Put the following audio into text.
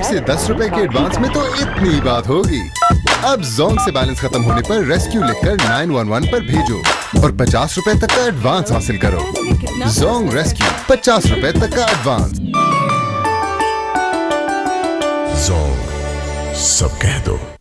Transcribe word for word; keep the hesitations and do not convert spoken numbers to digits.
से दस रुपए के एडवांस में तो इतनी बात होगी। अब जोंग से बैलेंस खत्म होने पर रेस्क्यू लिखकर नाइन वन वन पर भेजो और पचास रुपए तक का एडवांस हासिल करो। जोंग रेस्क्यू, पचास रुपए तक का एडवांस। जोंग, सब कह दो।